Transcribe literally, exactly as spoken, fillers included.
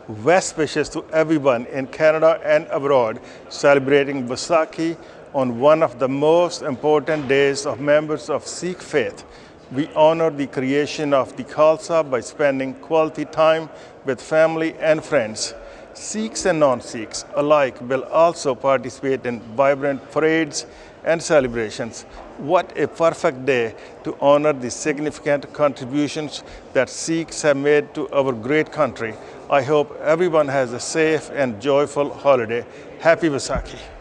Best wishes to everyone in Canada and abroad celebrating Vaisakhi on one of the most important days of members of Sikh faith. We honor the creation of the Khalsa by spending quality time with family and friends. Sikhs and non-Sikhs alike will also participate in vibrant parades and celebrations. What a perfect day to honor the significant contributions that Sikhs have made to our great country. I hope everyone has a safe and joyful holiday. Happy Vaisakhi.